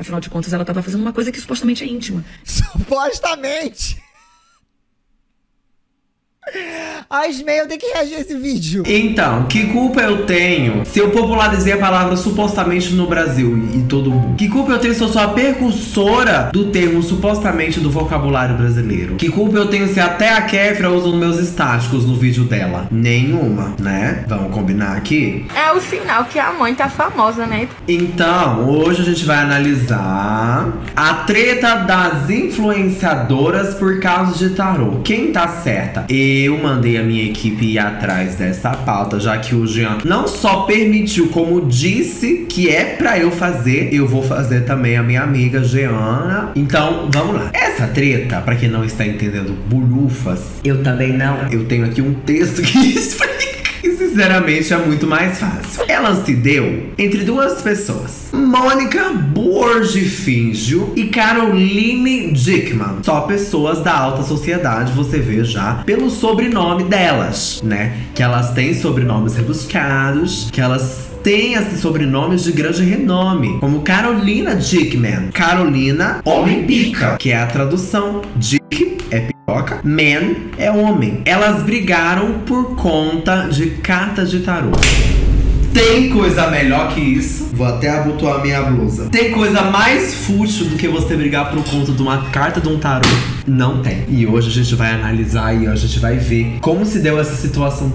Afinal de contas, ela tava fazendo uma coisa que supostamente é íntima. Supostamente! Ai, Ismael, eu tenho que reagir a esse vídeo. Então, que culpa eu tenho se eu popularizei a palavra supostamente no Brasil e todo mundo? Que culpa eu tenho se eu sou a precursora do termo supostamente do vocabulário brasileiro? Que culpa eu tenho se até a Kéfera usa os meus estáticos no vídeo dela? Nenhuma, né? Vamos combinar aqui? É o sinal que a mãe tá famosa, né? Então, hoje a gente vai analisar a treta das influenciadoras por causa de tarô. Quem tá certa? Eu mandei a minha equipe ir atrás dessa pauta, já que o Jean não só permitiu, como disse que é pra eu fazer, eu vou fazer também a minha amiga Jeana. Então, vamos lá. Essa treta, pra quem não está entendendo bulhufas, eu também não. Eu tenho aqui um texto que explica. E sinceramente é muito mais fácil. Ela se deu entre duas pessoas: Mônica Borgifingio e Caroline Dickman. Só pessoas da alta sociedade, você vê já pelo sobrenome delas, né? Que elas têm sobrenomes rebuscados, que elas têm esses sobrenomes de grande renome, como Carolina Dickman. Carolina, homem pica, que é a tradução. Dick é piroca, man é homem. Elas brigaram por conta de cartas de tarô. Tem coisa melhor que isso? Vou até abotoar minha blusa. Tem coisa mais fútil do que você brigar por conta de uma carta de um tarô? Não tem. E hoje a gente vai analisar e a gente vai ver como se deu essa situação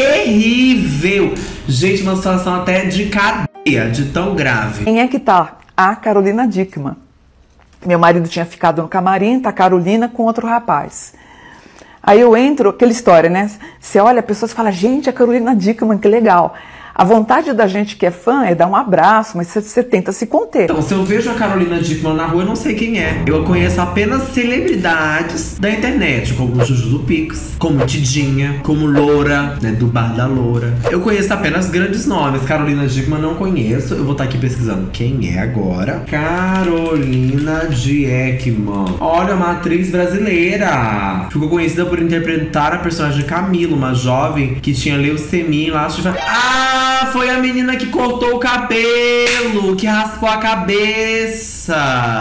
terrível. Gente, uma situação até de cadeia, de tão grave. Quem é que tá? A Carolina Dickman. Meu marido tinha ficado no camarim, tá a Carolina com outro rapaz. Aí eu entro, aquela história, né? Você olha, a pessoa fala, gente, a Carolina Dickman, que legal. A vontade da gente que é fã é dar um abraço, mas você tenta se conter. Então, se eu vejo a Carolina Dickman na rua, eu não sei quem é. Eu conheço apenas celebridades da internet, como Juju do Pix, como Tidinha, como Loura, né, do Bar da Loura. Eu conheço apenas grandes nomes. Carolina Dickman não conheço. Eu vou estar aqui pesquisando quem é agora. Carolina Dickman. Olha, uma atriz brasileira. Ficou conhecida por interpretar a personagem Camila, uma jovem que tinha leucemia lá. Foi a menina que cortou o cabelo, que raspou a cabeça.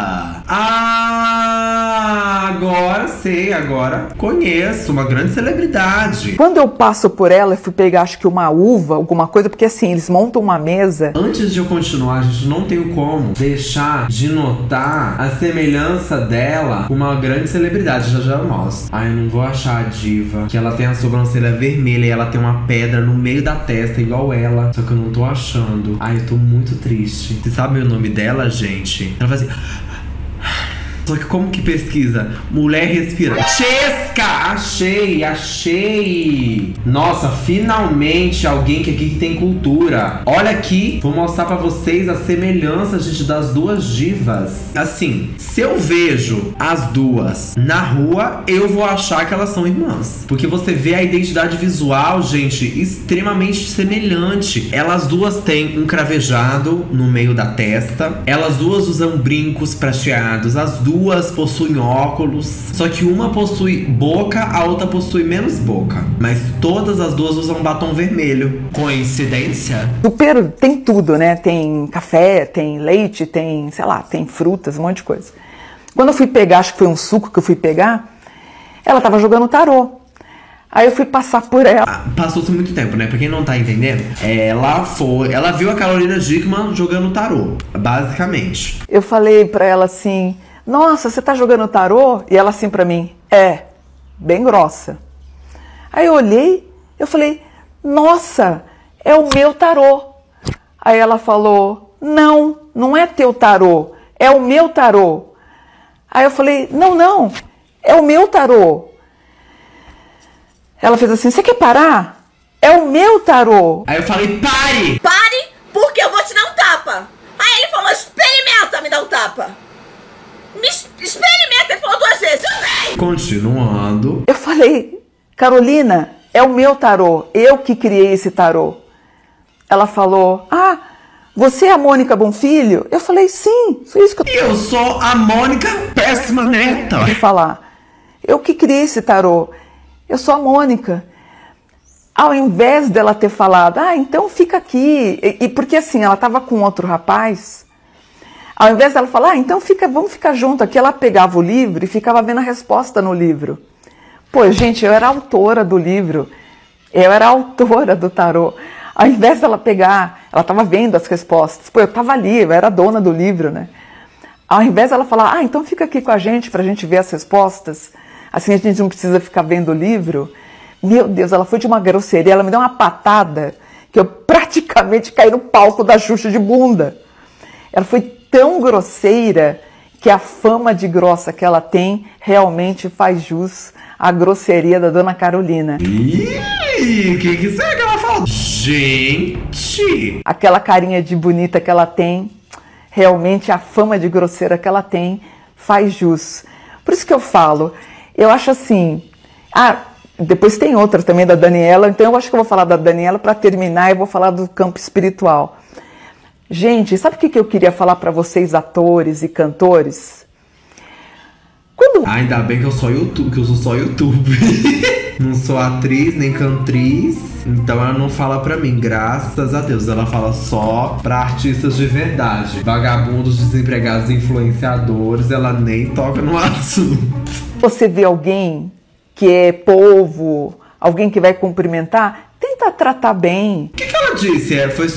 Agora sei, agora conheço, uma grande celebridade. Quando eu passo por ela, eu fui pegar acho que uma uva, alguma coisa, porque assim, eles montam uma mesa. Antes de eu continuar, gente, não tenho como deixar de notar a semelhança dela com uma grande celebridade, já eu mostro. Eu não vou achar a diva, que ela tem a sobrancelha vermelha e ela tem uma pedra no meio da testa, igual ela. Só que eu não tô achando. Eu tô muito triste. Você sabe o nome dela, gente? Ela faz assim... Só que como que pesquisa? Mulher respirando. Chesca! Achei! Nossa, finalmente alguém que aqui tem cultura. Olha aqui, vou mostrar pra vocês a semelhança, gente, das duas divas. Assim, se eu vejo as duas na rua, eu vou achar que elas são irmãs. Porque você vê a identidade visual, gente, extremamente semelhante. Elas duas têm um cravejado no meio da testa. Elas duas usam brincos prateados. As duas possuem óculos, só que uma possui boca, a outra possui menos boca. Mas todas as duas usam batom vermelho. Coincidência? Super, tem tudo, né? Tem café, tem leite, tem, sei lá, tem frutas, um monte de coisa. Quando eu fui pegar, acho que foi um suco que eu fui pegar, ela tava jogando tarô. Aí eu fui passar por ela. Passou-se muito tempo, né? Pra quem não tá entendendo, ela viu a Carolina Dickman jogando tarô, basicamente. Eu falei pra ela assim... Nossa, você tá jogando tarô? E ela assim pra mim, bem grossa. Aí eu olhei, eu falei, nossa, é o meu tarô. Aí ela falou, não é teu tarô, é o meu tarô. Aí eu falei, não, é o meu tarô. Ela fez assim, você quer parar? É o meu tarô. Aí eu falei, pare! Pare, porque eu vou te dar um tapa. Aí ele falou, experimenta me dar um tapa. Experimenta, ele falou 2 vezes. Continuando. Eu falei, Carolina, é o meu tarô, eu que criei esse tarô. Ela falou, você é a Mônica Bonfilho? Eu falei, sim, foi isso que eu sou a Mônica Péssima Neta. Vou falar, eu que criei esse tarô, eu sou a Mônica. Ao invés dela ter falado, então fica aqui, e porque assim, ela estava com outro rapaz. Ao invés dela falar, então vamos ficar junto aqui, ela pegava o livro e ficava vendo a resposta no livro. Pô, gente, eu era autora do livro, eu era autora do tarô. Ao invés dela pegar, ela estava vendo as respostas. Pô, eu estava ali, eu era dona do livro, né? Ao invés dela falar, então fica aqui com a gente pra gente ver as respostas, assim a gente não precisa ficar vendo o livro. Meu Deus, ela foi de uma grosseria, ela me deu uma patada que eu praticamente caí no palco da Xuxa de bunda. Ela foi tão grosseira que a fama de grossa que ela tem realmente faz jus à grosseria da Dona Carolina. Ih, o que será que ela falou? Gente! Aquela carinha de bonita que ela tem, realmente a fama de grosseira que ela tem faz jus. Por isso que eu falo, eu acho assim... depois tem outra também da Daniela, então eu acho que eu vou falar da Daniela para terminar e vou falar do campo espiritual. Gente, sabe o que eu queria falar para vocês, atores e cantores? Ainda bem que eu sou só YouTube. Não sou atriz nem cantriz, então ela não fala pra mim, graças a Deus. Ela fala só pra artistas de verdade. Vagabundos, desempregados, influenciadores, ela nem toca no assunto. Você vê alguém que é povo, alguém que vai cumprimentar, tenta tratar bem. O que ela disse? Foi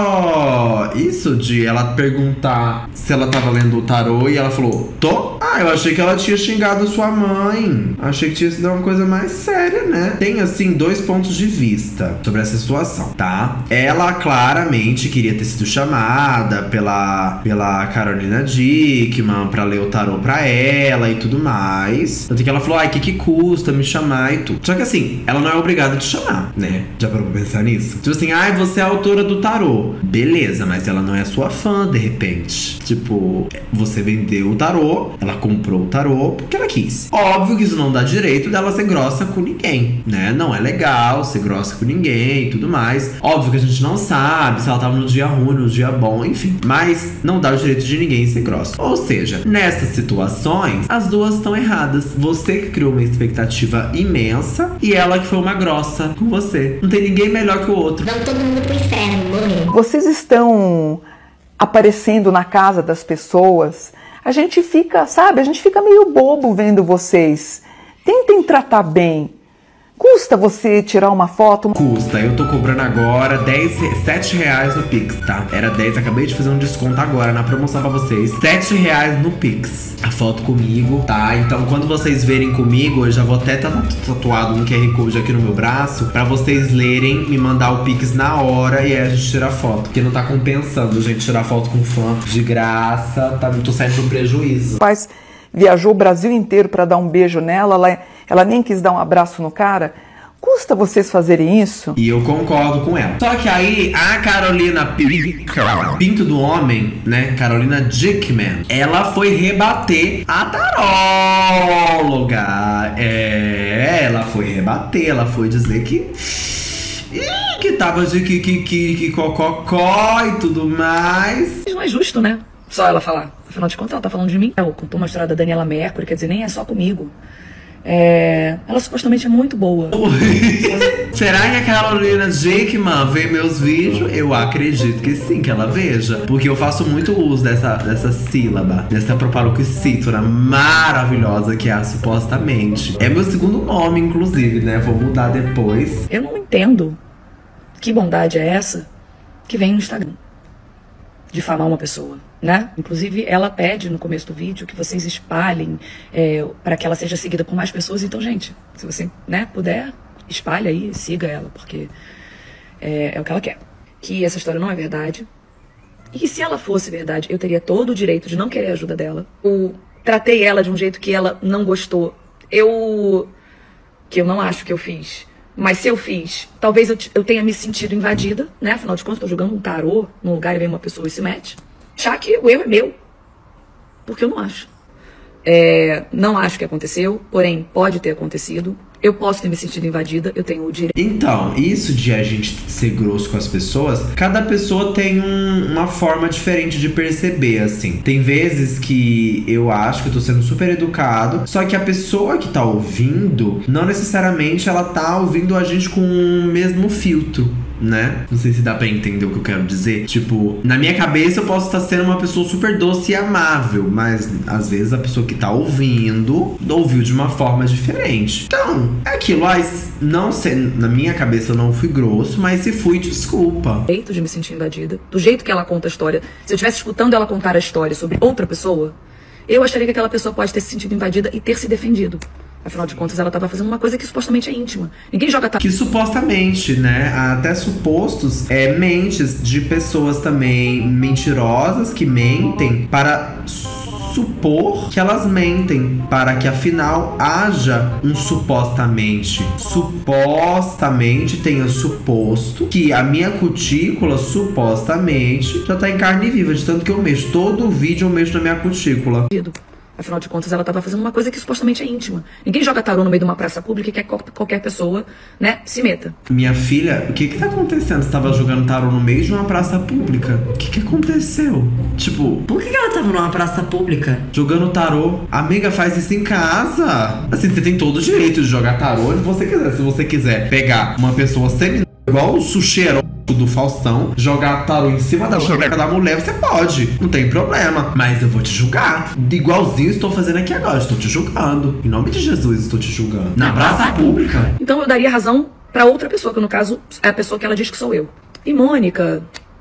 só isso de ela perguntar se ela tava lendo o tarô e ela falou, tô? Eu achei que ela tinha xingado sua mãe. Achei que tinha sido uma coisa mais séria, né? Tem, assim, 2 pontos de vista sobre essa situação, tá? Ela claramente queria ter sido chamada pela Carolina Dickman pra ler o tarô pra ela e tudo mais. Tanto que ela falou, que custa me chamar e tudo. Só que assim, ela não é obrigada a te chamar, né? Já parou pra pensar nisso? Tipo assim, você é a autora do tarô. Beleza, mas ela não é sua fã, de repente. Tipo, você vendeu o tarô, ela comprou o tarô porque ela quis. Óbvio que isso não dá direito dela ser grossa com ninguém, né? Não é legal ser grossa com ninguém e tudo mais. Óbvio que a gente não sabe se ela tava no dia ruim, no dia bom, enfim. Mas não dá o direito de ninguém ser grossa. Ou seja, nessas situações, as duas estão erradas. Você que criou uma expectativa imensa e ela que foi uma grossa com você. Não tem ninguém melhor que o outro. Vamos todo mundo pro inferno, morrer. Vocês estão aparecendo na casa das pessoas, a gente fica, sabe, a gente fica meio bobo vendo vocês. Tentem tratar bem. Custa você tirar uma foto? Custa, eu tô cobrando agora R$7 no Pix, tá? Era 10, acabei de fazer um desconto agora na promoção pra vocês. R$7 no Pix. A foto comigo, tá? Então quando vocês verem comigo, eu já vou até estar tatuado um QR Code aqui no meu braço pra vocês lerem, me mandar o Pix na hora e aí a gente tira a foto. Porque não tá compensando, gente, tirar foto com fã de graça, tá? Tô saindo no prejuízo. Mas viajou o Brasil inteiro pra dar um beijo nela, ela nem quis dar um abraço no cara. Custa vocês fazerem isso? E eu concordo com ela. Só que aí, a Carolina Pinto do Homem, né? Carolina Dickman, ela foi rebater a taróloga. Ela foi rebater, ela foi dizer que tava de que cococó e tudo mais. Não é justo, né? Só ela falar. Afinal de contas, ela tá falando de mim. Ela contou uma história da Daniela Mercury, quer dizer, nem é só comigo. Ela supostamente é muito boa. Será que a Carolina Dickman vê meus vídeos? Eu acredito que sim, que ela veja. Porque eu faço muito uso dessa sílaba, dessa propaloquicítora maravilhosa que é a supostamente. É meu segundo nome, inclusive, né? Vou mudar depois. Eu não entendo que bondade é essa que vem no Instagram difamar uma pessoa, né? Inclusive, ela pede no começo do vídeo que vocês espalhem para que ela seja seguida por mais pessoas. Então, gente, se você, né, puder, espalhe aí, siga ela, porque é o que ela quer. Que essa história não é verdade. E se ela fosse verdade, eu teria todo o direito de não querer a ajuda dela. Eu tratei ela de um jeito que ela não gostou. Que eu não acho que eu fiz. Mas se eu fiz, talvez eu tenha me sentido invadida, né? Afinal de contas, estou jogando um tarô num lugar e vem uma pessoa e se mete. Já que o erro é meu. Porque eu não acho. Não acho que aconteceu, porém pode ter acontecido. Eu posso ter me sentido invadida, eu tenho o direito. Então, isso de a gente ser grosso com as pessoas, cada pessoa tem uma forma diferente de perceber, assim. Tem vezes que eu acho que eu tô sendo super educado, só que a pessoa que tá ouvindo, não necessariamente ela tá ouvindo a gente com o mesmo filtro. né? Não sei se dá pra entender o que eu quero dizer. Tipo, na minha cabeça eu posso estar sendo uma pessoa super doce e amável, mas às vezes a pessoa que tá ouvindo ouviu de uma forma diferente. Então, é aquilo. Não sei, na minha cabeça eu não fui grosso, mas se fui, desculpa. Do jeito de me sentir invadida, do jeito que ela conta a história, se eu estivesse escutando ela contar a história sobre outra pessoa, eu acharia que aquela pessoa pode ter se sentido invadida e ter se defendido. Afinal de contas, ela estava fazendo uma coisa que supostamente é íntima. Ninguém joga que supostamente, né? Até supostos mentes de pessoas também mentirosas que mentem para supor que elas mentem, para que afinal haja um supostamente. Supostamente tenha suposto que a minha cutícula supostamente já tá em carne viva, de tanto que eu mexo. Todo vídeo eu mexo na minha cutícula. Afinal de contas, ela estava fazendo uma coisa que supostamente é íntima. Ninguém joga tarô no meio de uma praça pública e quer que qualquer pessoa, né, se meta. Minha filha, o que tá acontecendo? Você tava jogando tarô no meio de uma praça pública? O que aconteceu? Tipo, Por que ela tava numa praça pública? jogando tarô. Amiga, faz isso em casa. Assim, você tem todo o direito de jogar tarô onde você quiser. Se você quiser pegar uma pessoa igual o sucheiro do Faustão, jogar tarô em cima da boneca da mulher, você pode, não tem problema, mas eu vou te julgar, igualzinho estou fazendo aqui agora, estou te julgando, em nome de Jesus estou te julgando, na praça pública. Então eu daria razão pra outra pessoa, que no caso é a pessoa que ela diz que sou eu. E Mônica,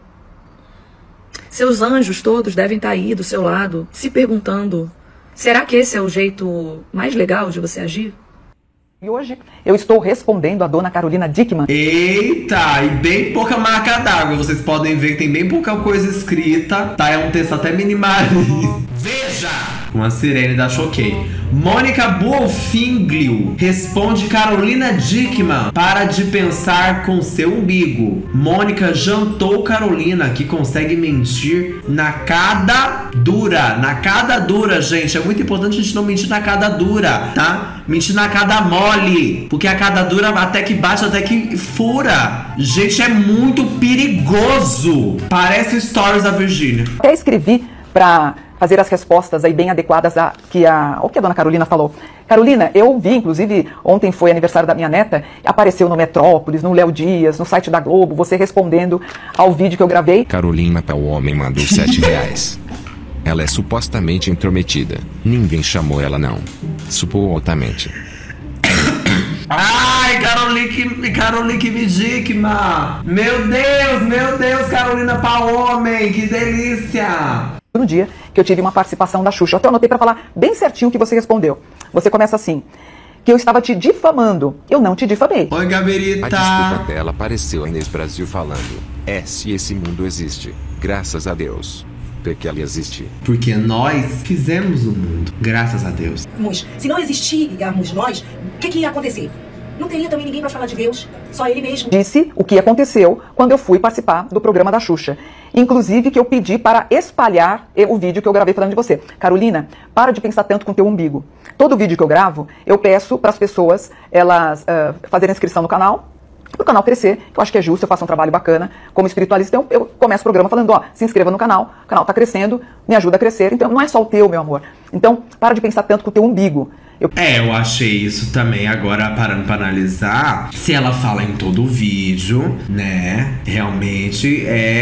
seus anjos todos devem estar aí do seu lado, se perguntando, será que esse é o jeito mais legal de você agir? E hoje eu estou respondendo a dona Carolina Dickmann. Eita, e bem pouca marca d'água. Vocês podem ver que tem bem pouca coisa escrita, tá? É um texto até minimalista. Veja! Com a sirene da Choquei. Mônica Bonfiglio responde Carolina Dickmann: para de pensar com seu umbigo. Mônica jantou Carolina, que consegue mentir na cada dura. Na cada dura, gente. É muito importante a gente não mentir na cada dura, tá? Mentir na cada mole. Porque a cada dura até que bate, até que fura. Gente, é muito perigoso. Parece o Stories da Virgínia. Até escrevi pra fazer as respostas aí bem adequadas ao que a dona Carolina falou. Carolina, eu vi, inclusive, ontem foi aniversário da minha neta, apareceu no Metrópolis, no Léo Dias, no site da Globo, você respondendo ao vídeo que eu gravei. Carolina para o homem mandou R$7. Ela é supostamente intrometida. Ninguém chamou ela não. Supostamente. Ai, Carolina que me Dickmann. Meu Deus, Carolina pra homem, que delícia. No dia que eu tive uma participação da Xuxa. Eu até anotei para falar bem certinho o que você respondeu. Você começa assim: que eu estava te difamando. Eu não te difamei. Oi, Gaberita. A desculpa dela apareceu a Inês Brasil falando: se esse mundo existe, graças a Deus. Porque ela existe. Porque nós fizemos o mundo, graças a Deus. Se não existíamos nós, o que ia acontecer? Não teria também ninguém para falar de Deus, só ele mesmo. Disse o que aconteceu quando eu fui participar do programa da Xuxa. Inclusive que eu pedi para espalhar o vídeo que eu gravei falando de você. Carolina, para de pensar tanto com teu umbigo. Todo vídeo que eu gravo, eu peço para as pessoas elas fazerem inscrição no canal, para o canal crescer, que eu acho que é justo, eu faço um trabalho bacana como espiritualista. Então eu começo o programa falando, se inscreva no canal está crescendo, me ajuda a crescer. Então não é só o teu, meu amor. Então para de pensar tanto com o teu umbigo. Eu achei isso também. Agora, parando pra analisar, se ela fala em todo o vídeo, né, realmente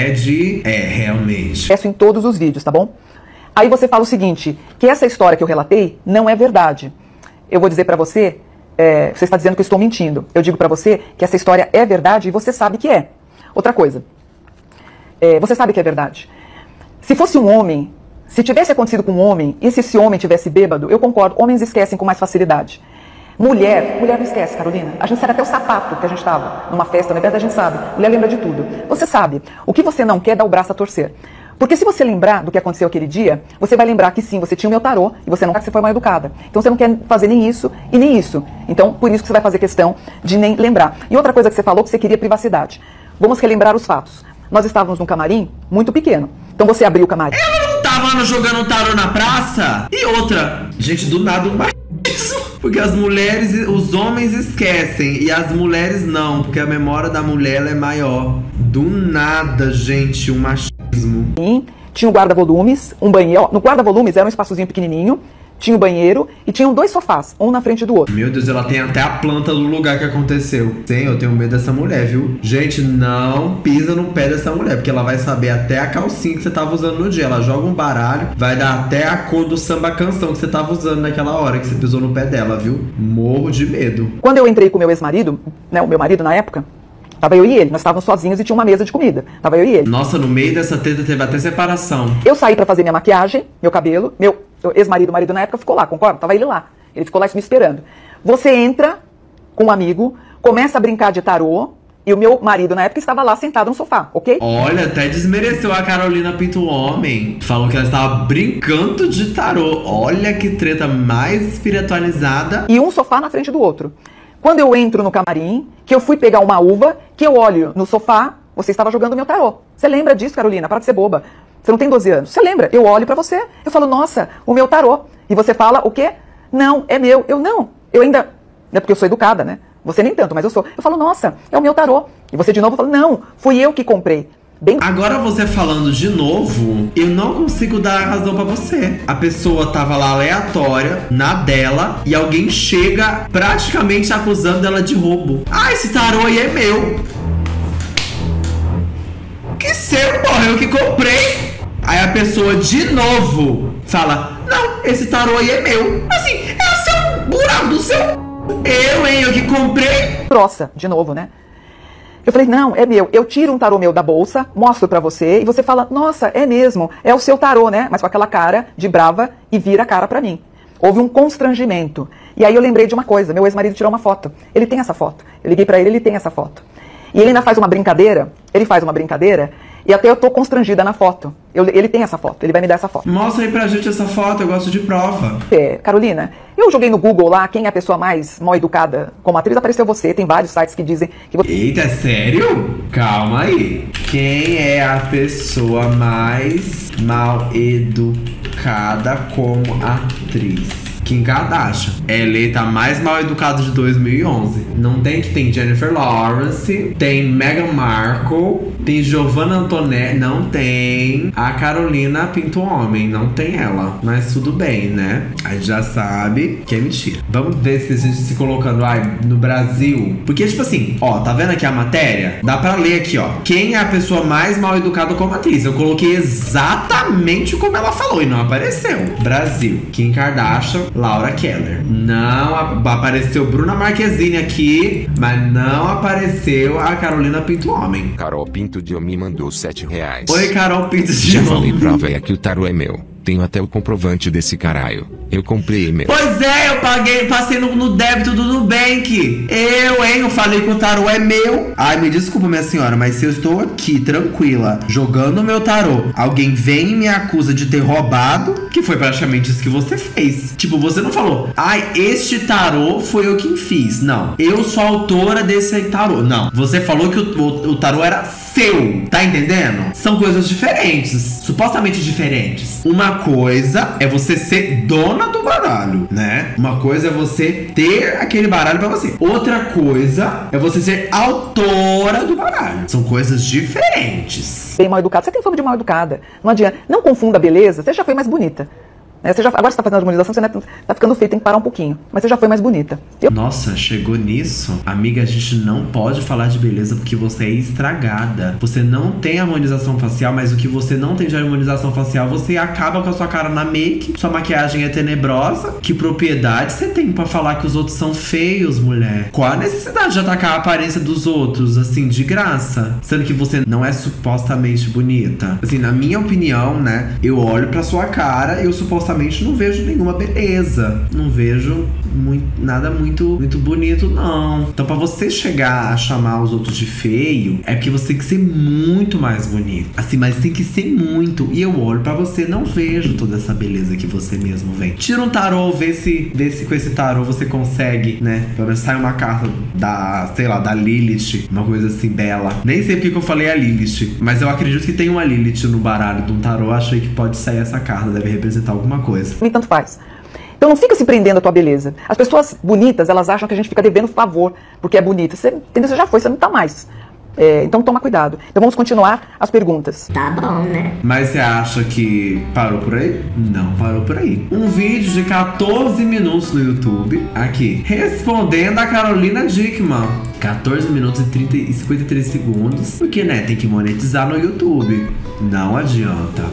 realmente. Peço em todos os vídeos, tá bom? Aí você fala o seguinte, que essa história que eu relatei não é verdade. Eu vou dizer pra você, você está dizendo que eu estou mentindo. Eu digo pra você que essa história é verdade e você sabe que é. Outra coisa, você sabe que é verdade. Se fosse um homem, se tivesse acontecido com um homem, e se esse homem tivesse bêbado, eu concordo, homens esquecem com mais facilidade. Mulher não esquece, Carolina. A gente sabe até o sapato que a gente estava numa festa, na verdade a gente sabe. Mulher lembra de tudo. Você sabe, o que você não quer é dar o braço a torcer. Porque se você lembrar do que aconteceu aquele dia, você vai lembrar que sim, você tinha o meu tarô, e você não quer que você foi mal educada. Então você não quer fazer nem isso e nem isso. Então, por isso que você vai fazer questão de nem lembrar. E outra coisa que você falou, que você queria privacidade. Vamos relembrar os fatos. Nós estávamos num camarim muito pequeno. Então você abriu o camarim. Ela não tava jogando tarô na praça? E outra, gente, do nada um machismo. Porque as mulheres, os homens esquecem e as mulheres não, porque a memória da mulher ela é maior. Do nada, gente, um machismo. Tinha um guarda-volumes, um banheiro. No guarda-volumes era um espaçozinho pequenininho, tinha o banheiro e tinham 2 sofás, um na frente do outro. Meu Deus, ela tem até a planta do lugar que aconteceu. Sim, eu tenho medo dessa mulher, viu? Gente, não pisa no pé dessa mulher, porque ela vai saber até a calcinha que você tava usando no dia. Ela joga um baralho, vai dar até a cor do samba canção que você tava usando naquela hora que você pisou no pé dela, viu? Morro de medo. Quando eu entrei com o meu ex-marido, né, o meu marido na época, tava eu e ele, nós estávamos sozinhos e tinha uma mesa de comida. Tava eu e ele. Nossa, no meio dessa treta teve até separação. Eu saí pra fazer minha maquiagem, meu cabelo, meu ex-marido, marido na época ficou lá, concorda? Tava ele lá. Ele ficou lá me esperando. Você entra com um amigo, começa a brincar de tarô, e o meu marido na época estava lá sentado no sofá, ok? Olha, até desmereceu a Carolina Pinto Homem. Falou que ela estava brincando de tarô. Olha que treta mais espiritualizada. E um sofá na frente do outro. Quando eu entro no camarim, que eu fui pegar uma uva, que eu olho no sofá, você estava jogando meu tarô. Você lembra disso, Carolina? Para de ser boba. Você não tem 12 anos. Você lembra? Eu olho pra você, eu falo, nossa, o meu tarô. E você fala, o quê? Não, é meu. Eu não. Eu ainda... Não é porque eu sou educada, né? Você nem tanto, mas eu sou. Eu falo, nossa, é o meu tarô. E você de novo fala, não, fui eu que comprei. Bem... Agora você falando de novo, eu não consigo dar a razão pra você. A pessoa tava lá aleatória, na dela, e alguém chega praticamente acusando ela de roubo. Ah, esse tarô aí é meu. Que seu, porra, eu que comprei. Aí a pessoa de novo fala, não, esse tarô aí é meu. Assim, é o seu buraco do seu... Eu que comprei. Grossa, de novo, né? Eu falei, não, é meu. Eu tiro um tarô meu da bolsa, mostro pra você, e você fala, nossa, é mesmo, é o seu tarô, né? Mas com aquela cara de brava e vira a cara pra mim. Houve um constrangimento. E aí eu lembrei de uma coisa, meu ex-marido tirou uma foto. Ele tem essa foto. Eu liguei pra ele, ele tem essa foto. E ele ainda faz uma brincadeira, e até eu tô constrangida na foto. Ele tem essa foto, ele vai me dar essa foto. Mostra aí pra gente essa foto, eu gosto de prova. Carolina, eu joguei no Google lá, quem é a pessoa mais mal educada como atriz, apareceu você, tem vários sites que dizem que você... Eita, é sério? Calma aí. Quem é a pessoa mais mal educada como atriz? Kim Kardashian. É eleita a mais mal educada de 2011. Não tem que tem Jennifer Lawrence, tem Meghan Markle, tem Giovanna Antonetti, não tem a Carolina Pinto Homem, não tem ela. Mas tudo bem, né? A gente já sabe que é mentira. Vamos ver se a gente se colocando no Brasil. Porque, tipo assim, ó, tá vendo aqui a matéria? Dá pra ler aqui, ó. Quem é a pessoa mais mal educada como atriz? Eu coloquei exatamente como ela falou e não apareceu. Brasil, Kim Kardashian, Laura Keller. Não apareceu Bruna Marquezine aqui, mas não apareceu a Carolina Pinto Homem. Carol Pinto de Homem mandou R$7. Oi, Carol Pinto de Já Homem. falei pra véia que o tarô é meu. Tenho até o comprovante desse caralho. Eu comprei meu. Pois é, eu passei no débito do Nubank. Eu falei que o tarô é meu. Ai, me desculpa, minha senhora, mas se eu estou aqui, tranquila, jogando o meu tarô, alguém vem e me acusa de ter roubado, que foi praticamente isso que você fez. Tipo, você não falou, ai, este tarô foi eu quem fiz. Não, eu sou a autora desse tarô. Não, você falou que o tarô era seu, tá entendendo? São coisas diferentes, supostamente diferentes. Uma coisa é você ser dona do baralho, né? Uma coisa é você ter aquele baralho pra você. Outra coisa é você ser autora do baralho. São coisas diferentes. Bem mal educada. Você tem fama de mal educada. Não adianta. Não confunda a beleza. Você já foi mais bonita. Agora você tá fazendo a harmonização, você tá ficando feio, tem que parar um pouquinho. Mas você já foi mais bonita. Nossa, chegou nisso? Amiga, a gente não pode falar de beleza porque você é estragada. Você não tem harmonização facial, mas o que você não tem de harmonização facial, você acaba com a sua cara na make, sua maquiagem é tenebrosa. Que propriedade você tem pra falar que os outros são feios, mulher? Qual a necessidade de atacar a aparência dos outros, assim, de graça? Sendo que você não é supostamente bonita. Assim, na minha opinião, né, eu olho pra sua cara e eu supostamente não vejo nenhuma beleza. Não vejo nada muito bonito, não. Então, pra você chegar a chamar os outros de feio, é porque você tem que ser muito mais bonito. Assim, mas tem que ser muito. E eu olho pra você, não vejo toda essa beleza que você mesmo vem. Tira um tarô, vê se com esse tarô você consegue, né? Pelo menos sai uma carta da, sei lá, da Lilith, uma coisa assim bela. Nem sei porque que eu falei a Lilith, mas eu acredito que tem uma Lilith no baralho de um tarô. Achei que pode sair essa carta, deve representar alguma coisa. Nem tanto faz. Então não fica se prendendo à tua beleza. As pessoas bonitas, elas acham que a gente fica devendo favor porque é bonita. Você, entendeu? Você já foi, você não tá mais. Então toma cuidado. Então vamos continuar as perguntas. Tá bom, né? Mas você acha que parou por aí? Não parou por aí. Um vídeo de 14 minutos no YouTube, aqui, respondendo a Carolina Dickmann. 14 minutos e 53 segundos. Porque, né, tem que monetizar no YouTube. Não adianta.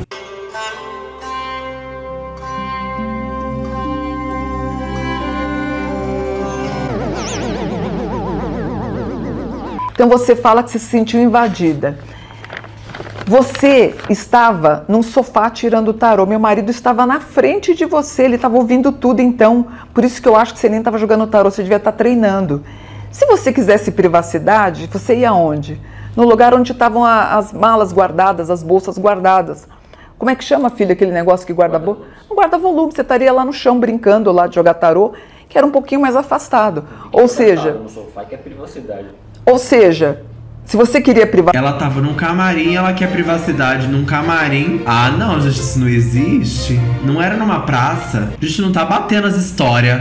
Então você fala que se sentiu invadida. Você estava num sofá tirando o tarô. Meu marido estava na frente de você, ele estava ouvindo tudo, então. Por isso que eu acho que você nem estava jogando tarô, você devia estar treinando. Se você quisesse privacidade, você ia aonde? No lugar onde estavam as malas guardadas, as bolsas guardadas. Como é que chama, filha, aquele negócio que guarda bolsa? No guarda-volume, você estaria lá no chão brincando lá de jogar tarô, que era um pouquinho mais afastado. Ou seja... no sofá que é privacidade. Ou seja, se você queria privacidade... Ela tava num camarim, ela quer privacidade num camarim. Ah, não, gente, isso não existe. Não era numa praça. A gente não tá batendo as histórias.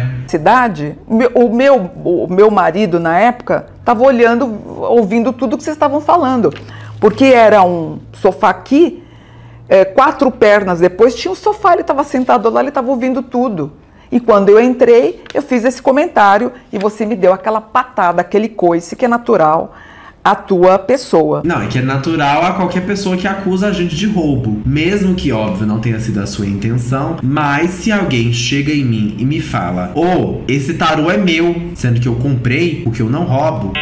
O meu marido, na época, estava olhando, ouvindo tudo que vocês estavam falando. Porque era um sofá aqui, 4 pernas depois, tinha um sofá, ele estava sentado lá, ele estava ouvindo tudo. E quando eu entrei, eu fiz esse comentário e você me deu aquela patada, aquele coice que é natural à tua pessoa. Não, é que é natural a qualquer pessoa que acusa a gente de roubo. Mesmo que, óbvio, não tenha sido a sua intenção. Mas se alguém chega em mim e me fala: "Ô, esse tarô é meu", sendo que eu comprei, porque eu não roubo.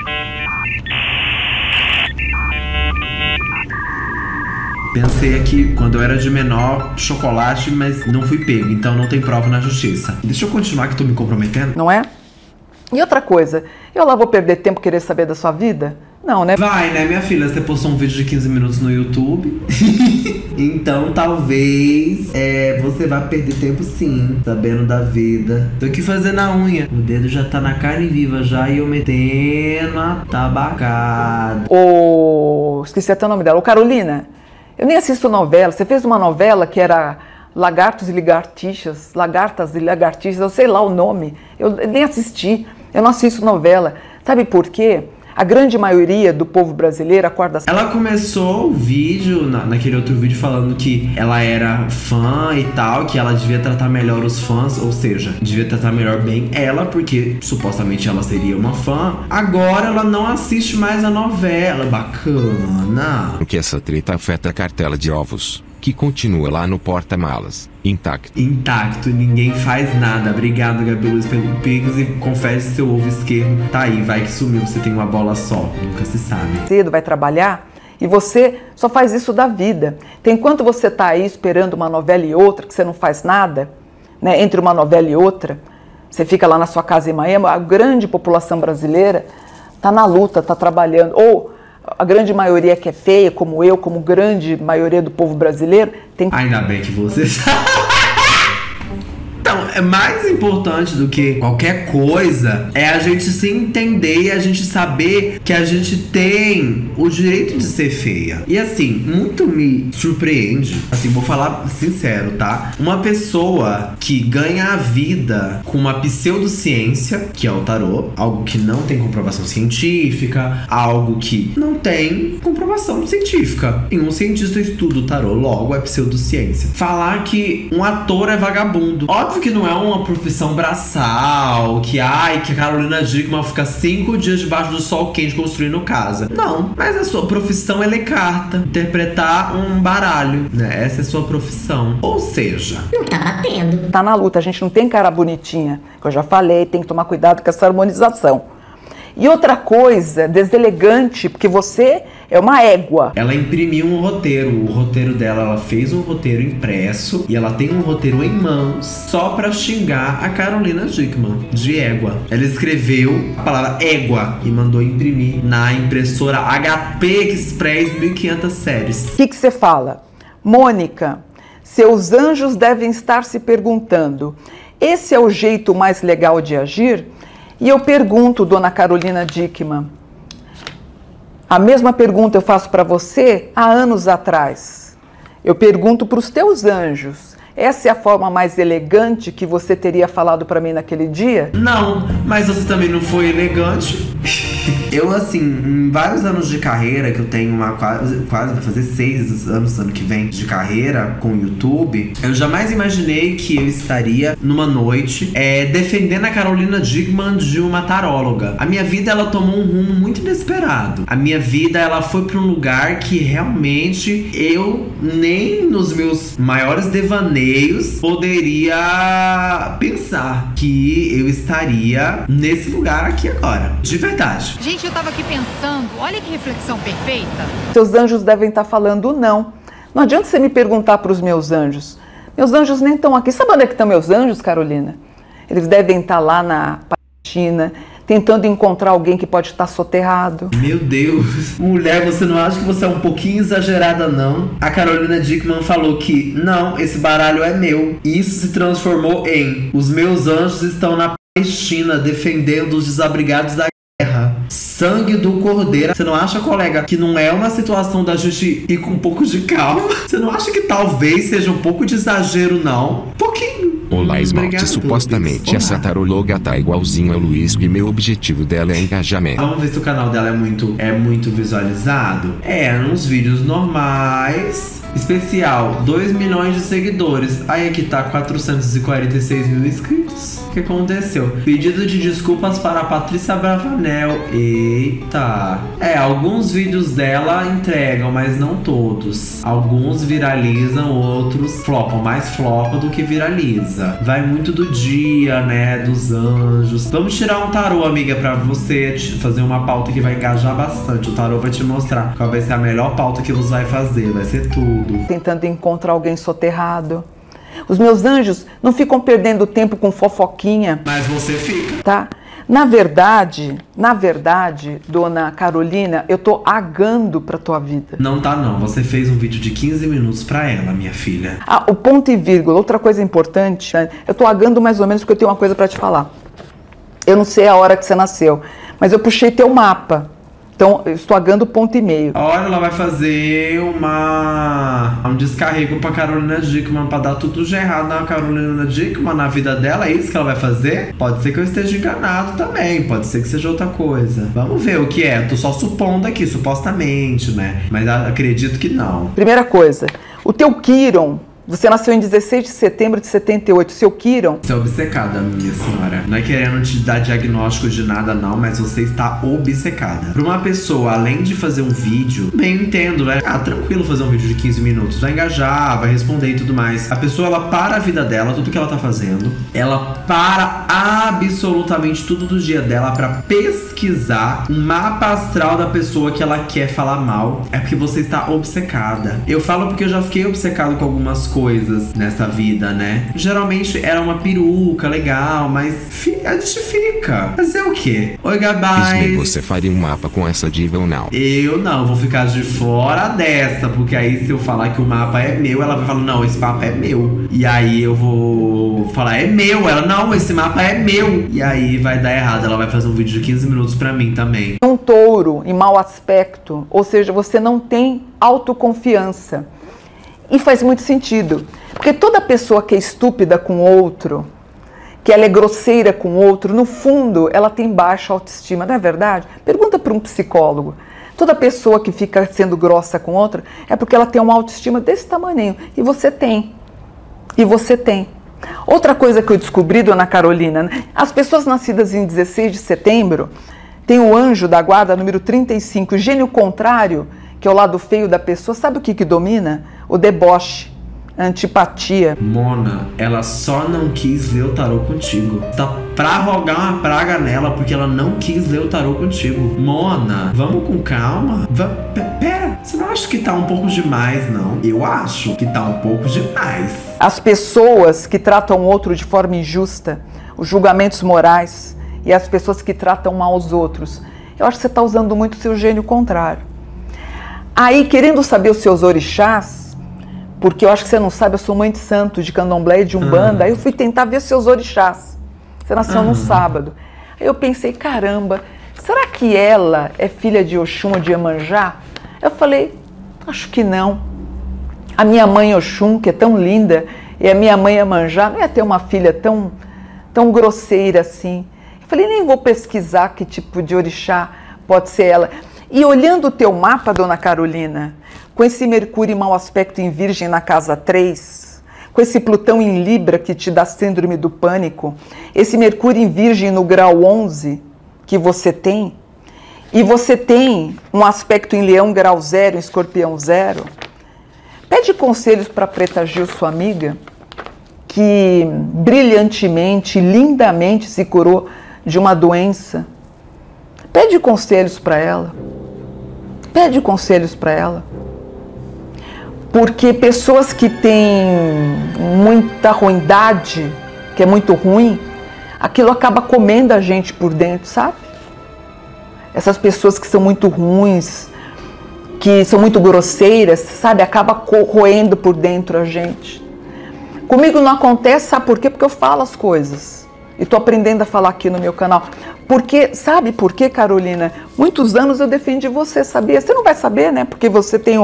Pensei aqui, quando eu era de menor, chocolate, mas não fui pego, então não tem prova na justiça. Deixa eu continuar que tô me comprometendo. Não é? E outra coisa, eu lá vou perder tempo querer saber da sua vida? Não, né? Vai, né, minha filha? Você postou um vídeo de 15 minutos no YouTube. Então, talvez você vá perder tempo sim, sabendo da vida. Tô aqui fazendo a unha. O dedo já tá na carne viva já e eu metendo a tabacada. Esqueci até o nome dela. Carolina, eu nem assisto novela. Você fez uma novela que era Lagartos e Lagartixas, Lagartas e Lagartixas, eu sei lá o nome. Eu nem assisti. Eu não assisto novela. Sabe por quê? A grande maioria do povo brasileiro acorda... Ela começou o vídeo, naquele outro vídeo, falando que ela era fã e tal, que ela devia tratar melhor os fãs, ou seja, devia tratar melhor bem ela, porque supostamente ela seria uma fã. Agora ela não assiste mais a novela. Bacana. Porque essa treta afeta a cartela de ovos, que continua lá no porta-malas, intacto. Intacto, ninguém faz nada. Obrigado, Gabi Luz, pelo Pix, e confesse seu ovo esquerdo. Tá aí, vai que sumiu, você tem uma bola só, nunca se sabe. Cedo vai trabalhar e você só faz isso da vida. Então, enquanto você tá aí esperando uma novela e outra, que você não faz nada, né, entre uma novela e outra, você fica lá na sua casa em Miami, a grande população brasileira tá na luta, tá trabalhando, ou a grande maioria que é feia, como eu, como grande maioria do povo brasileiro, tem... Ainda bem que você sabe. Então, é mais importante do que qualquer coisa é a gente se entender e a gente saber que a gente tem o direito de ser feia. E assim, muito me surpreende, assim, vou falar sincero, tá? Uma pessoa que ganha a vida com uma pseudociência, que é o tarô, algo que não tem comprovação científica, algo que não tem comprovação científica. Nenhum cientista estuda o tarô, logo é pseudociência. Falar que um ator é vagabundo. Óbvio que não é uma profissão braçal, que a Carolina Dickmann fica 5 dias debaixo do sol quente construindo casa. Não, mas a sua profissão é ler carta, interpretar um baralho, né? Essa é a sua profissão. Ou seja, não tá batendo. Tá na luta, a gente não tem cara bonitinha, que eu já falei, tem que tomar cuidado com essa harmonização. E outra coisa, deselegante, porque você é uma égua. Ela imprimiu um roteiro, o roteiro dela, ela fez um roteiro impresso e ela tem um roteiro em mãos só pra xingar a Carolina Dickmann, de égua. Ela escreveu a palavra égua e mandou imprimir na impressora HP Express 1500 séries. O que você fala? Mônica, seus anjos devem estar se perguntando, esse é o jeito mais legal de agir? E eu pergunto, dona Carolina Dickmann, a mesma pergunta eu faço para você há anos atrás. Eu pergunto para os teus anjos, essa é a forma mais elegante que você teria falado para mim naquele dia? Não, mas você também não foi elegante. Eu, assim, em vários anos de carreira, que eu tenho quase vai fazer 6 anos ano que vem de carreira com o YouTube, eu jamais imaginei que eu estaria numa noite defendendo a Carolina Dickmann de uma taróloga. A minha vida, ela tomou um rumo muito inesperado. A minha vida, ela foi pra um lugar que realmente eu nem nos meus maiores devaneios poderia pensar que eu estaria nesse lugar aqui agora. De verdade. Gente, eu tava aqui pensando, olha que reflexão perfeita. Seus anjos devem estar falando não. Não adianta você me perguntar para os meus anjos. Meus anjos nem estão aqui. Sabe onde é que estão meus anjos, Carolina? Eles devem estar lá na Palestina, tentando encontrar alguém que pode estar soterrado. Meu Deus. Mulher, você não acha que você é um pouquinho exagerada, não? A Carolina Dickmann falou que, não, esse baralho é meu. E isso se transformou em: os meus anjos estão na Palestina defendendo os desabrigados da guerra. Sangue do Cordeiro. Você não acha, colega, que não é uma situação da gente ir com um pouco de calma? Você não acha que talvez seja um pouco de exagero, não? Um pouquinho. Olá, Esmalte. Supostamente essa taróloga tá igualzinho ao Luiz e meu objetivo dela é engajamento. Vamos ver se o canal dela é muito visualizado. Uns vídeos normais. Especial, 2 milhões de seguidores. Aí aqui tá 446 mil inscritos. O que aconteceu? Pedido de desculpas para a Patrícia Bravanel. Eita. Alguns vídeos dela entregam, mas não todos. Alguns viralizam, outros flopam. Mais flopa do que viraliza. Vai muito do dia, né? Dos anjos. Vamos tirar um tarô, amiga, pra você fazer uma pauta que vai engajar bastante. O tarô vai te mostrar qual vai ser a melhor pauta que você vai fazer. Vai ser tudo. Tentando encontrar alguém soterrado. Os meus anjos não ficam perdendo tempo com fofoquinha. Mas você fica. Tá? Na verdade, dona Carolina, eu tô agando pra tua vida. Não tá, não. Você fez um vídeo de 15 minutos pra ela, minha filha. O ponto e vírgula. Outra coisa importante, né? Eu tô agando mais ou menos porque eu tenho uma coisa pra te falar. Eu não sei a hora que você nasceu, mas eu puxei teu mapa. Então, eu estou agando ponto e meio. Olha, ela vai fazer um descarrego pra Carolina Dickmann pra dar tudo de errado na Carolina Dickmann, na vida dela. É isso que ela vai fazer? Pode ser que eu esteja enganado também. Pode ser que seja outra coisa. Vamos ver o que é. Eu tô só supondo aqui, supostamente, né? Mas acredito que não. Primeira coisa, o teu Quiron. Você nasceu em 16 de setembro de 78, seu Quiron. Você é obcecada, minha senhora. Não é querendo te dar diagnóstico de nada, não, mas você está obcecada. Pra uma pessoa, além de fazer um vídeo, bem, eu entendo, né? Tranquilo fazer um vídeo de 15 minutos. Vai engajar, vai responder e tudo mais. A pessoa, ela para a vida dela, tudo que ela tá fazendo. Ela para absolutamente tudo do dia dela pra pesquisar um mapa astral da pessoa que ela quer falar mal. É porque você está obcecada. Eu falo porque eu já fiquei obcecado com algumas coisas nessa vida, né? Geralmente era uma peruca legal, mas a gente fica. Fazer o quê? Oi, Gabás. Você faria um mapa com essa diva ou não? Eu não, vou ficar de fora dessa, porque aí se eu falar que o mapa é meu, ela vai falar, não, esse mapa é meu. E aí eu vou falar, é meu. Ela, não, esse mapa é meu. E aí vai dar errado, ela vai fazer um vídeo de 15 minutos pra mim também. Um touro em mau aspecto, ou seja, você não tem autoconfiança. E faz muito sentido, porque toda pessoa que é estúpida com outro, que ela é grosseira com outro, no fundo ela tem baixa autoestima, não é verdade? Pergunta para um psicólogo. Toda pessoa que fica sendo grossa com outra é porque ela tem uma autoestima desse tamanho, e você tem. E você tem. Outra coisa que eu descobri, dona Carolina, as pessoas nascidas em 16 de setembro têm o anjo da guarda número 35, o gênio contrário, que é o lado feio da pessoa. Sabe o que domina? O deboche, a antipatia. Mona, ela só não quis ler o tarô contigo. Tá pra rogar uma praga nela porque ela não quis ler o tarô contigo. Mona, vamos com calma. Pera, você não acha que tá um pouco demais, não? Eu acho que tá um pouco demais. As pessoas que tratam o outro de forma injusta, os julgamentos morais e as pessoas que tratam mal os outros. Eu acho que você tá usando muito o seu gênio contrário. Aí, querendo saber os seus orixás, porque eu acho que você não sabe, eu sou mãe de santo, de candomblé e de umbanda, aí eu fui tentar ver seus orixás. Você nasceu no sábado. Aí eu pensei, caramba, será que ela é filha de Oxum ou de Iemanjá? Eu falei, acho que não. A minha mãe Oxum, que é tão linda, e a minha mãe Iemanjá, não ia ter uma filha tão grosseira assim. Eu falei, nem vou pesquisar que tipo de orixá Pode ser ela. E olhando o teu mapa, dona Carolina, com esse Mercúrio em mau aspecto em Virgem na casa 3, com esse Plutão em Libra que te dá síndrome do pânico, esse Mercúrio em Virgem no grau 11 que você tem, e você tem um aspecto em Leão grau 0, em Escorpião 0, pede conselhos para Preta Gil, sua amiga, que brilhantemente, lindamente se curou de uma doença. Pede conselhos para ela. Pede conselhos para ela. Porque pessoas que têm muita ruindade, que é muito ruim, aquilo acaba comendo a gente por dentro, sabe? Essas pessoas que são muito ruins, que são muito grosseiras, sabe? Acaba corroendo por dentro a gente. Comigo não acontece, sabe por quê? Porque eu falo as coisas. E estou aprendendo a falar aqui no meu canal. Porque, sabe por quê, Carolina? Muitos anos eu defendi você, sabia? Você não vai saber, né? Porque você tem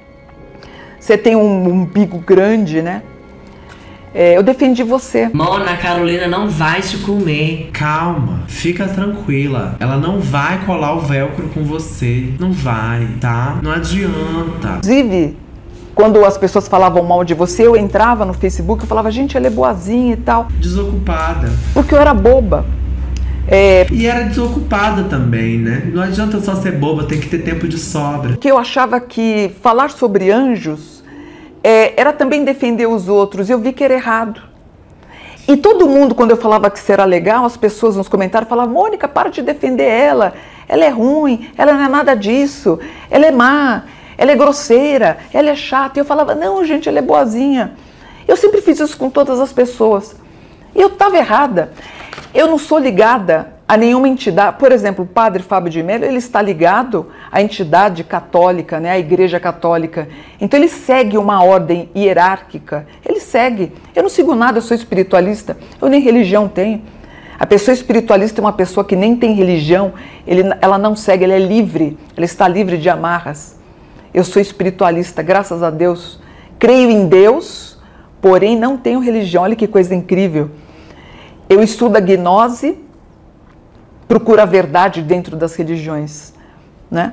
um umbigo grande, né? Eu defendi você. Mona, a Carolina não vai te comer. Calma, fica tranquila. Ela não vai colar o velcro com você. Não vai, tá? Não adianta. Inclusive, quando as pessoas falavam mal de você, eu entrava no Facebook e falava, gente, ela é boazinha e tal. Desocupada. Porque eu era boba. E era desocupada também, né? Não adianta só ser boba, tem que ter tempo de sobra. Porque eu achava que falar sobre anjos era também defender os outros. Eu vi que era errado. E todo mundo, quando eu falava que isso era legal, as pessoas nos comentários falavam, Mônica, para de defender ela. Ela é ruim, ela não é nada disso. Ela é má, ela é grosseira, ela é chata. E eu falava, não, gente, ela é boazinha. Eu sempre fiz isso com todas as pessoas. E eu estava errada. Eu não sou ligada a nenhuma entidade. Por exemplo, o padre Fábio de Mello, ele está ligado à entidade católica, né, à Igreja Católica. Então ele segue uma ordem hierárquica. Ele segue. Eu não sigo nada, eu sou espiritualista. Eu nem religião tenho. A pessoa espiritualista é uma pessoa que nem tem religião. Ela não segue, ela é livre. Ela está livre de amarras. Eu sou espiritualista, graças a Deus. Creio em Deus, porém não tenho religião. Olha que coisa incrível. Eu estudo a gnose, procuro a verdade dentro das religiões, né?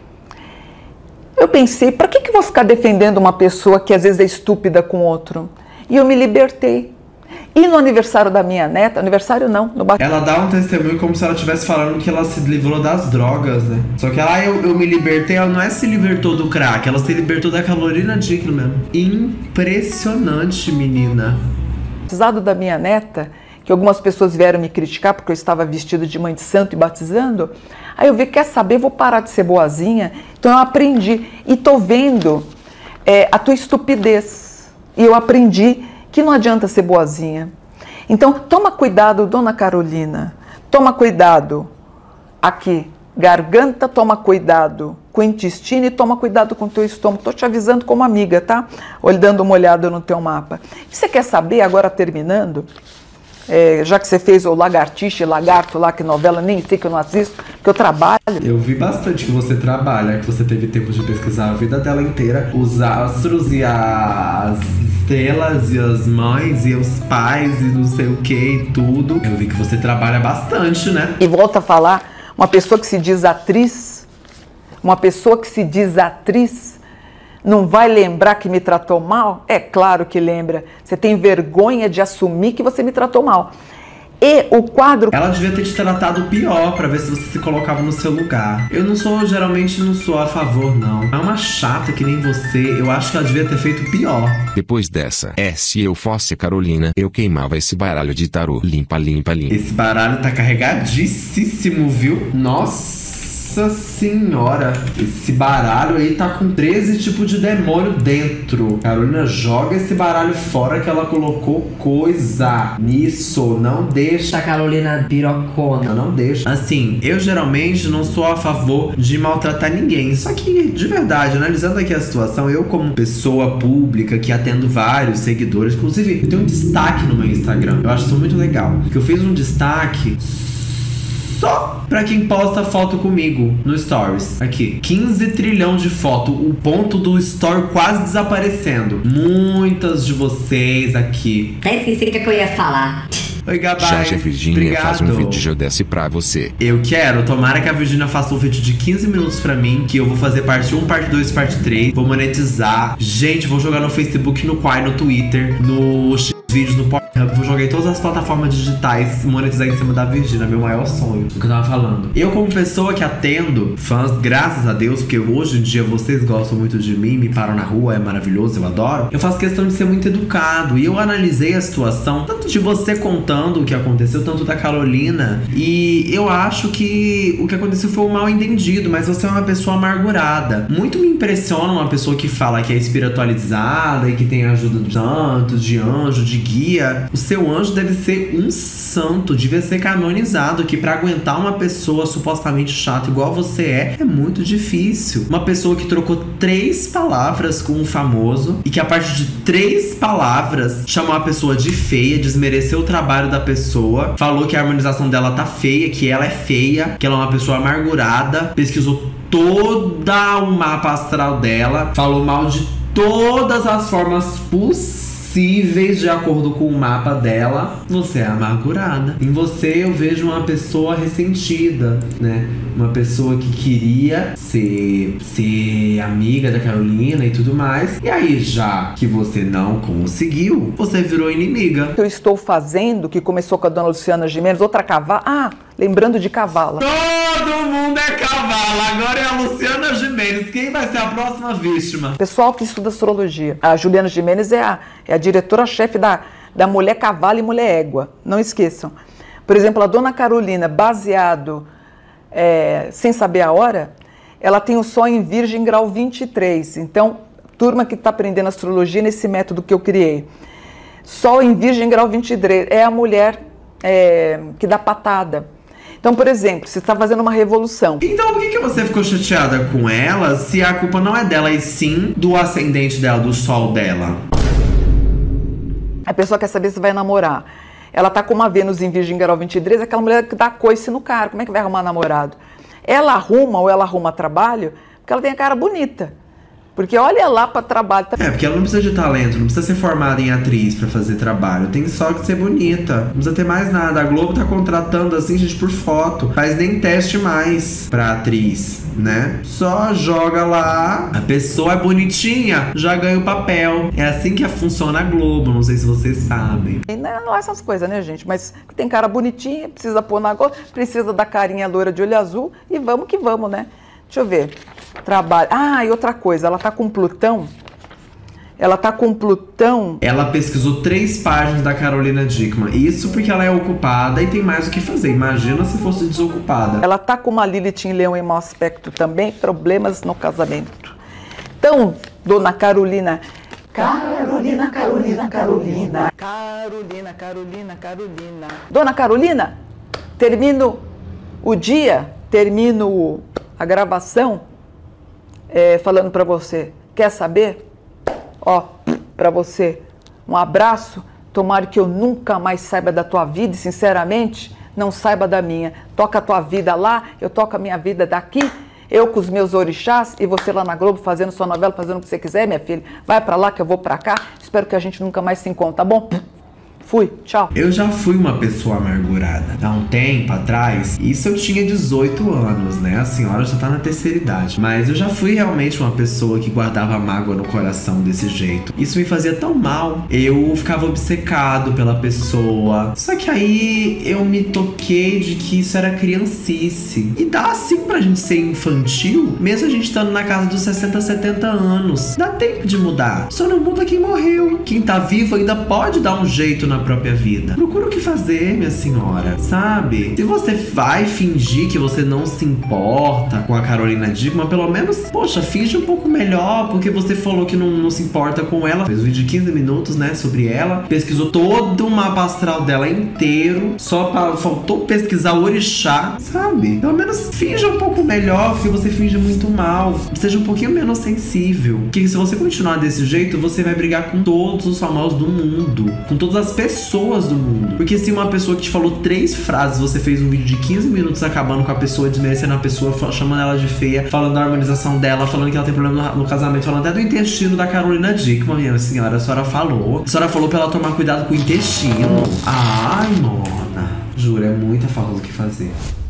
Eu pensei, para que eu vou ficar defendendo uma pessoa que às vezes é estúpida com outro? E eu me libertei. E no aniversário da minha neta, aniversário não, no batismo. Ela dá um testemunho como se ela estivesse falando que ela se livrou das drogas, né? Só que ela, eu me libertei, ela não é se libertou do crack, ela se libertou da Carolina Dickman mesmo. Impressionante, menina. No batizado da minha neta, que algumas pessoas vieram me criticar porque eu estava vestido de mãe de santo e batizando, aí eu vi, quer saber, vou parar de ser boazinha. Então eu aprendi e tô vendo a tua estupidez. E eu aprendi que não adianta ser boazinha. Então toma cuidado, dona Carolina, toma cuidado aqui, garganta, toma cuidado com o intestino e toma cuidado com o teu estômago. Tô te avisando como amiga, tá? Dando uma olhada no teu mapa. E você quer saber, agora terminando, já que você fez o Lagartixa e Lagarto lá, que novela, nem sei que eu não assisto, que eu trabalho. Eu vi bastante que você trabalha, que você teve tempo de pesquisar a vida dela inteira, os astros e as estrelas e as mães e os pais e não sei o que e tudo. Eu vi que você trabalha bastante, né? E volta a falar, uma pessoa que se diz atriz, não vai lembrar que me tratou mal? É claro que lembra. Você tem vergonha de assumir que você me tratou mal. E o quadro... Ela devia ter te tratado pior pra ver se você se colocava no seu lugar. Geralmente não sou a favor, não. É uma chata que nem você. Eu acho que ela devia ter feito pior. Depois dessa, se eu fosse Carolina, eu queimava esse baralho de tarô. Limpa, limpa, limpa. Esse baralho tá carregadíssimo, viu? Nossa senhora, esse baralho aí tá com 13 tipos de demônio dentro. Carolina, joga esse baralho fora que ela colocou coisa nisso. Não deixa a Carolina pirocona. Não deixa. Assim, eu geralmente não sou a favor de maltratar ninguém. Só que, de verdade, analisando aqui a situação, eu como pessoa pública que atendo vários seguidores, inclusive eu tenho um destaque no meu Instagram. Eu acho isso muito legal. Porque eu fiz um destaque só pra quem posta foto comigo no Stories. Aqui, 15 trilhão de foto. O ponto do Story quase desaparecendo. Muitas de vocês aqui. Até esqueci o que eu ia falar. Oi, Gabás. Já a Virgínia faz um vídeo desse pra você. Eu quero, tomara que a Virgínia faça um vídeo de 15 minutos pra mim, que eu vou fazer parte 1, parte 2, parte 3. Vou monetizar. Gente, vou jogar no Facebook, no Quai, no Twitter, no vídeos no Pornhub, vou jogar em todas as plataformas digitais e monetizar em cima da Virgínia, meu maior sonho. O que eu tava falando. Eu, como pessoa que atendo fãs, graças a Deus, porque hoje em dia vocês gostam muito de mim, me param na rua, é maravilhoso, eu adoro. Eu faço questão de ser muito educado. E eu analisei a situação, tanto de você contando o que aconteceu, tanto da Carolina. E eu acho que o que aconteceu foi um mal entendido, mas você é uma pessoa amargurada. Muito me impressiona uma pessoa que fala que é espiritualizada e que tem ajuda de santos, de anjo, de guia. O seu anjo deve ser um santo, devia ser canonizado, que pra aguentar uma pessoa supostamente chata igual você é muito difícil. Uma pessoa que trocou 3 palavras com um famoso e que a partir de 3 palavras chamou a pessoa de feia, desmereceu o trabalho da pessoa, falou que a harmonização dela tá feia, que ela é feia, que ela é uma pessoa amargurada, pesquisou toda o mapa astral dela, falou mal de todas as formas possíveis de acordo com o mapa dela. Você é amargurada. Em você eu vejo uma pessoa ressentida, né? Uma pessoa que queria ser amiga da Carolina e tudo mais. E aí, já que você não conseguiu, você virou inimiga. O que eu estou fazendo, que começou com a dona Luciana Gimenez, outra cavala. Ah, lembrando de cavala. Todo mundo é cavala. Agora é a Luciana Gimenez. Quem vai ser a próxima vítima? Pessoal que estuda astrologia. A Juliana Gimenez é a diretora-chefe da Mulher Cavalo e Mulher Égua. Não esqueçam. Por exemplo, a dona Carolina, baseado sem saber a hora, ela tem o Sol em Virgem grau 23. Então, turma que está aprendendo astrologia nesse método que eu criei. Sol em Virgem grau 23 é a mulher que dá patada. Então, por exemplo, você está fazendo uma revolução. Então, por que você ficou chateada com ela se a culpa não é dela e sim do ascendente dela, do Sol dela? A pessoa quer saber se vai namorar. Ela tá com uma Vênus em Virgem grau 23, aquela mulher que dá coice no cara. Como é que vai arrumar namorado? Ela arruma trabalho porque ela tem a cara bonita. Porque olha lá para trabalho. Porque ela não precisa de talento, não precisa ser formada em atriz para fazer trabalho. Tem só que ser bonita. Não precisa ter mais nada. A Globo tá contratando assim, gente, por foto. Faz nem teste mais pra atriz, né? Só joga lá. A pessoa é bonitinha, já ganha o papel. É assim que funciona a Globo. Não sei se vocês sabem. E não é essas coisas, né, gente? Mas tem cara bonitinha, precisa pôr na Globo, precisa da carinha loira de olho azul. E vamos que vamos, né? Deixa eu ver. Trabalho. Ah, e outra coisa, ela tá com Plutão. Ela pesquisou 3 páginas da Carolina Dickmann. Isso porque ela é ocupada e tem mais o que fazer. Imagina se fosse desocupada. Ela tá com uma Lilith em Leão em mau aspecto também, problemas no casamento. Então, dona Carolina. Carolina. Dona Carolina, termino a gravação falando pra você. Quer saber? Ó, pra você, um abraço. Tomara que eu nunca mais saiba da tua vida e, sinceramente, não saiba da minha. Toca a tua vida lá, eu toco a minha vida daqui. Eu com os meus orixás e você lá na Globo fazendo sua novela, fazendo o que você quiser, minha filha. Vai pra lá que eu vou pra cá. Espero que a gente nunca mais se encontre, tá bom? Fui, tchau. Eu já fui uma pessoa amargurada. Há um tempo atrás, isso eu tinha 18 anos, né? A senhora já tá na terceira idade. Mas eu já fui realmente uma pessoa que guardava mágoa no coração desse jeito. Isso me fazia tão mal. Eu ficava obcecado pela pessoa. Só que aí eu me toquei de que isso era criancice. E dá sim pra gente ser infantil, mesmo a gente estando na casa dos 60, 70 anos. Dá tempo de mudar. Só não muda quem morreu. Quem tá vivo ainda pode dar um jeito na própria vida. Procura o que fazer, minha senhora, sabe? Se você vai fingir que você não se importa com a Carolina Dickmann, pelo menos, poxa, finge um pouco melhor, porque você falou que não se importa com ela. Fez um vídeo de 15 minutos, né, sobre ela. Pesquisou todo o mapa astral dela inteiro. Faltou pesquisar o orixá, sabe? Pelo menos finja um pouco melhor, porque você finge muito mal. Seja um pouquinho menos sensível. Porque se você continuar desse jeito, você vai brigar com todos os famosos do mundo. Com todas as pessoas pessoas do mundo. Porque se uma pessoa que te falou 3 frases, você fez um vídeo de 15 minutos acabando com a pessoa, desmerecendo a pessoa, chamando ela de feia, falando da harmonização dela, falando que ela tem problema no casamento, falando até do intestino da Carolina Dickman, minha senhora, a senhora falou. A senhora falou pra ela tomar cuidado com o intestino. Ai, mona. Juro, é muita falta do que fazer.